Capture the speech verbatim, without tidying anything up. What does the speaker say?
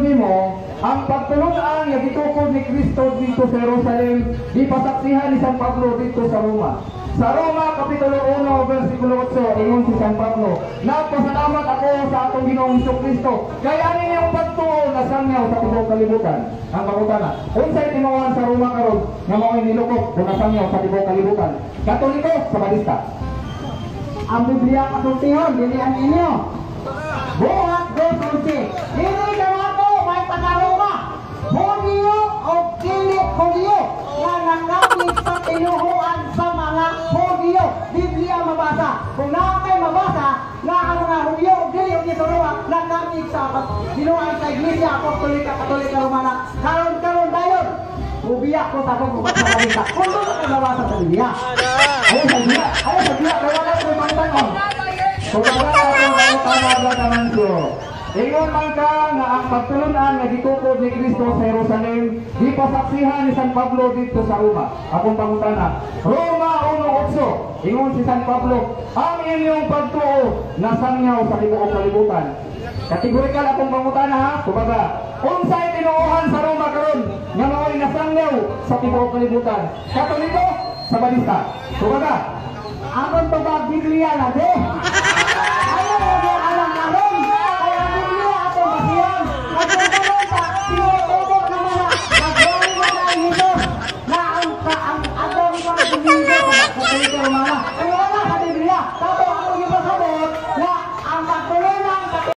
nimo ang pagtulungan nga gitukod ni Kristo dito sa Jerusalem, di pasaksihan ni San Pablo dito sa Roma. Sa Roma Kapitulo one versikulo eight ingon si San Pablo, nagpasalamat ako sa atong Ginoong Kristo kay ani niyang pagtuo na sangyaw sa tibuok kalibutan. Ang pangutana, unsay tinuohan sa Roma karon nga mao'y nilukop o nasangyaw sa tibuok kalibutan? Katoliko sa Badista. Ang Biblia kasultihon, dili ang inyo. Buhat dos onse. Dili ka ako, may taga-Roma. Hudyo o kilit Hudyo na nakapit sa tinuhuan sa mga Hudyo. Biblia mabasa. Kung nakay mabasa, na ang mga Hudyo o dili o gituruha, nakapit sa tinuhuan sa Iglesia Apostolika Katolika Romana. Karon-karon dayon. Ubiyak ko sa akong ubat sa kanita. Kung doon ka nabasa sa Biblia. Ayaw sa Biblia, ayaw sa Biblia, kaya wala ko yung tanong. Kumbaga ako ang tama naman ko. Ingon man ka nga ang pagtulunan nga gitukod ni Kristo sa Jerusalem, di pasaksihan ni San Pablo dito sa Roma. Akong pangutana, Roma one eight, ingon si San Pablo, ang inyong pagtuo nasangyaw sa tibuok kalibutan. Kategorikal akong pangutana ha, kumbaga, unsay tinuohan sa Roma karon nga mao'y nasangyaw sa tibuok kalibutan? Katoliko sa Badista. Kumbaga, Amon to ba Biblia na de?